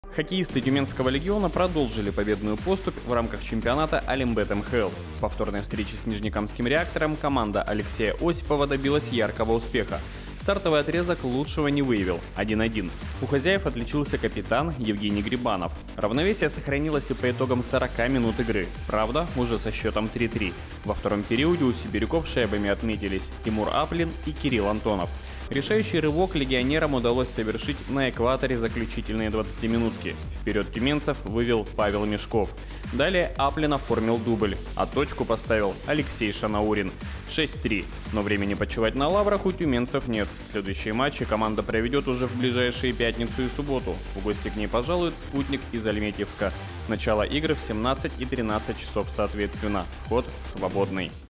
Хоккеисты Тюменского легиона продолжили победную поступь в рамках чемпионата Олимбет МХЛ. В повторной встрече с Нижнекамским реактором команда Алексея Осипова добилась яркого успеха. Стартовый отрезок лучшего не выявил – 1-1. У хозяев отличился капитан Евгений Грибанов. Равновесие сохранилось и по итогам 40 минут игры. Правда, уже со счетом 3-3. Во втором периоде у сибиряков шайбами отметились Тимур Аплин и Кирилл Антонов. Решающий рывок легионерам удалось совершить на экваторе заключительные 20-минутки. Вперед тюменцев вывел Павел Мешков. Далее Аплин оформил дубль, а точку поставил Алексей Шанаурин. 6-3. Но времени почивать на лаврах у тюменцев нет. Следующие матчи команда проведет уже в ближайшие пятницу и субботу. В гости к ней пожалует «Спутник» из Альметьевска. Начало игр в 17 и 13 часов соответственно. Вход свободный.